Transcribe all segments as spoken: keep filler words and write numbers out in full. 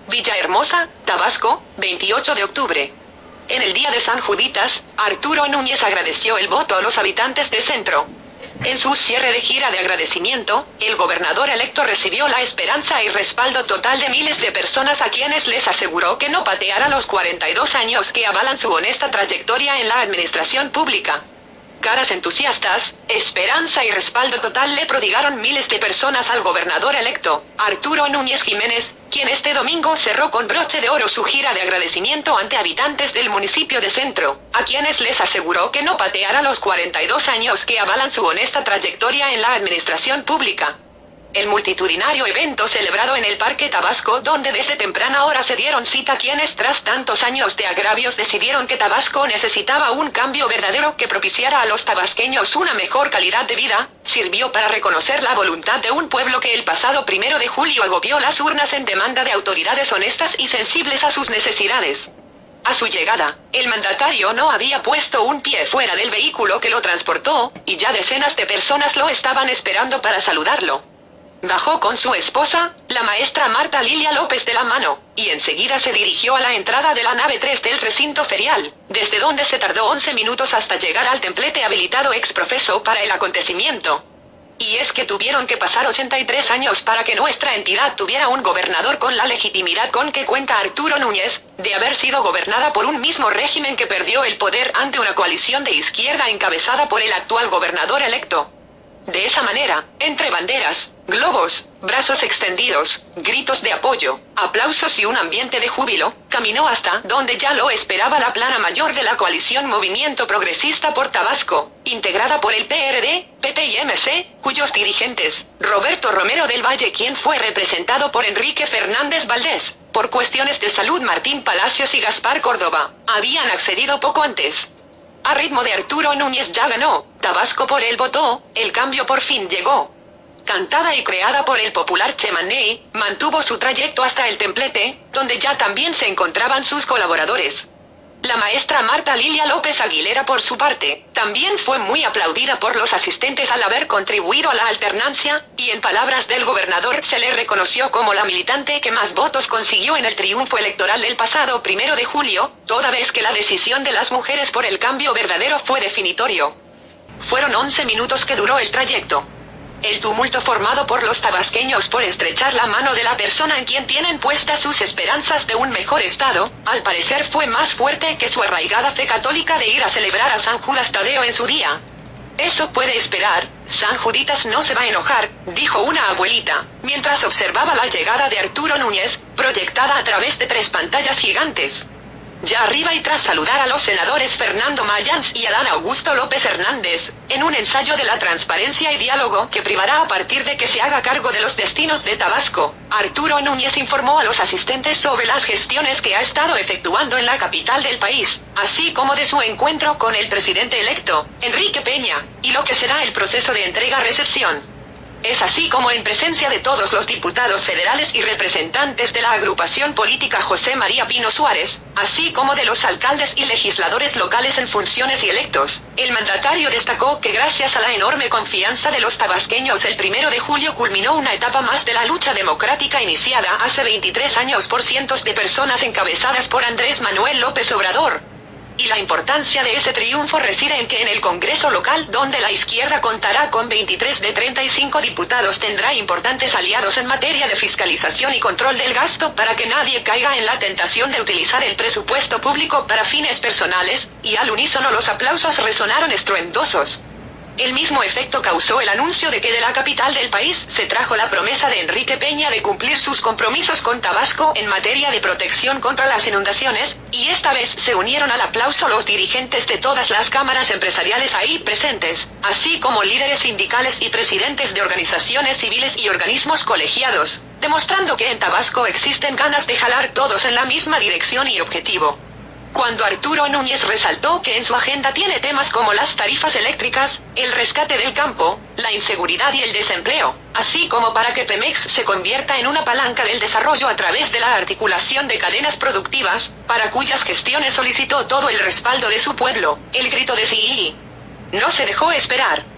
Villahermosa, Tabasco, veintiocho de octubre. En el día de San Juditas, Arturo Núñez agradeció el voto a los habitantes de Centro. En su cierre de gira de agradecimiento, el gobernador electo recibió la esperanza y respaldo total de miles de personas a quienes les aseguró que no pateará los cuarenta y dos años que avalan su honesta trayectoria en la administración pública. Caras entusiastas, esperanza y respaldo total le prodigaron miles de personas al gobernador electo, Arturo Núñez Jiménez, quien este domingo cerró con broche de oro su gira de agradecimiento ante habitantes del municipio de Centro, a quienes les aseguró que no pateará los cuarenta y dos años que avalan su honesta trayectoria en la administración pública. El multitudinario evento celebrado en el Parque Tabasco, donde desde temprana hora se dieron cita quienes tras tantos años de agravios decidieron que Tabasco necesitaba un cambio verdadero que propiciara a los tabasqueños una mejor calidad de vida, sirvió para reconocer la voluntad de un pueblo que el pasado primero de julio agobió las urnas en demanda de autoridades honestas y sensibles a sus necesidades. A su llegada, el mandatario no había puesto un pie fuera del vehículo que lo transportó, y ya decenas de personas lo estaban esperando para saludarlo. Bajó con su esposa, la maestra Marta Lilia López de la mano, y enseguida se dirigió a la entrada de la nave tres del recinto ferial, desde donde se tardó once minutos hasta llegar al templete habilitado ex profeso para el acontecimiento. Y es que tuvieron que pasar ochenta y tres años para que nuestra entidad tuviera un gobernador con la legitimidad con que cuenta Arturo Núñez, de haber sido gobernada por un mismo régimen que perdió el poder ante una coalición de izquierda encabezada por el actual gobernador electo. De esa manera, entre banderas, globos, brazos extendidos, gritos de apoyo, aplausos y un ambiente de júbilo, caminó hasta donde ya lo esperaba la plana mayor de la coalición Movimiento Progresista por Tabasco, integrada por el P R D, P T y M C, cuyos dirigentes, Roberto Romero del Valle, quien fue representado por Enrique Fernández Valdés, por cuestiones de salud Martín Palacios y Gaspar Córdoba, habían accedido poco antes. A ritmo de Arturo Núñez ya ganó, Tabasco por él votó, el cambio por fin llegó. Cantada y creada por el popular Chemaney, mantuvo su trayecto hasta el templete, donde ya también se encontraban sus colaboradores. La maestra Marta Lilia López Aguilera, por su parte, también fue muy aplaudida por los asistentes al haber contribuido a la alternancia, y en palabras del gobernador se le reconoció como la militante que más votos consiguió en el triunfo electoral del pasado primero de julio, toda vez que la decisión de las mujeres por el cambio verdadero fue definitorio. Fueron once minutos que duró el trayecto. El tumulto formado por los tabasqueños por estrechar la mano de la persona en quien tienen puestas sus esperanzas de un mejor estado, al parecer fue más fuerte que su arraigada fe católica de ir a celebrar a San Judas Tadeo en su día. Eso puede esperar, San Juditas no se va a enojar, dijo una abuelita, mientras observaba la llegada de Arturo Núñez, proyectada a través de tres pantallas gigantes. Ya arriba y tras saludar a los senadores Fernando Mayans y Adán Augusto López Hernández, en un ensayo de la transparencia y diálogo que privará a partir de que se haga cargo de los destinos de Tabasco, Arturo Núñez informó a los asistentes sobre las gestiones que ha estado efectuando en la capital del país, así como de su encuentro con el presidente electo, Enrique Peña, y lo que será el proceso de entrega-recepción. Es así como en presencia de todos los diputados federales y representantes de la agrupación política José María Pino Suárez, así como de los alcaldes y legisladores locales en funciones y electos, el mandatario destacó que gracias a la enorme confianza de los tabasqueños el primero de julio culminó una etapa más de la lucha democrática iniciada hace veintitrés años por cientos de personas encabezadas por Andrés Manuel López Obrador. Y la importancia de ese triunfo reside en que en el Congreso local, donde la izquierda contará con veintitrés de treinta y cinco diputados, tendrá importantes aliados en materia de fiscalización y control del gasto para que nadie caiga en la tentación de utilizar el presupuesto público para fines personales, y al unísono los aplausos resonaron estruendosos. El mismo efecto causó el anuncio de que de la capital del país se trajo la promesa de Enrique Peña de cumplir sus compromisos con Tabasco en materia de protección contra las inundaciones, y esta vez se unieron al aplauso los dirigentes de todas las cámaras empresariales ahí presentes, así como líderes sindicales y presidentes de organizaciones civiles y organismos colegiados, demostrando que en Tabasco existen ganas de jalar todos en la misma dirección y objetivo. Cuando Arturo Núñez resaltó que en su agenda tiene temas como las tarifas eléctricas, el rescate del campo, la inseguridad y el desempleo, así como para que Pemex se convierta en una palanca del desarrollo a través de la articulación de cadenas productivas, para cuyas gestiones solicitó todo el respaldo de su pueblo, el grito de sí no se dejó esperar.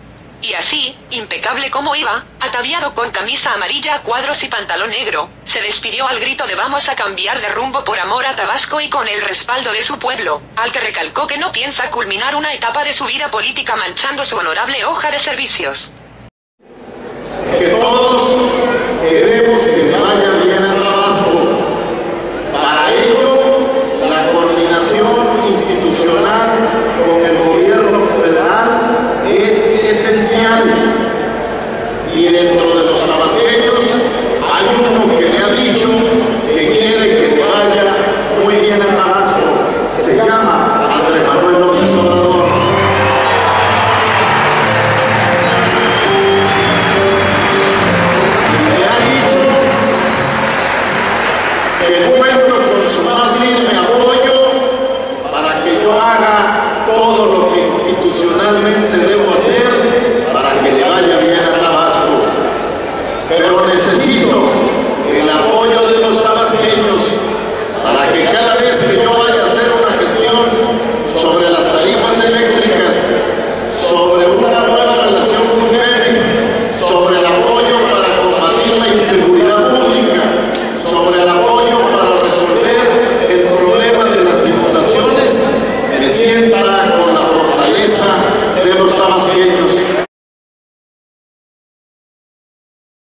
Y así, impecable como iba, ataviado con camisa amarilla a cuadros y pantalón negro, se despidió al grito de vamos a cambiar de rumbo por amor a Tabasco y con el respaldo de su pueblo, al que recalcó que no piensa culminar una etapa de su vida política manchando su honorable hoja de servicios. Que todos queremos que le vaya bien a Tabasco. Para ello, la coordinación institucional con el gobierno federal es esencial. Y dentro de los tabasqueños hay uno que le ha dicho que quiere que le vaya muy bien a Tabasco. Se llama Andrés Manuel López Obrador. Le ha dicho que cuento con su más firme apoyo para que yo haga todo lo que institucionalmente debo hacer para que le vaya bien a Tabasco. Pero necesito el apoyo de los tabasqueños para que cada vez que yo vaya a hacer una gestión sobre las tarifas eléctricas, sobre una nueva relación con Pemex, sobre el apoyo para combatir la inseguridad pública, sobre el apoyo para resolver el problema de las inundaciones, me sienta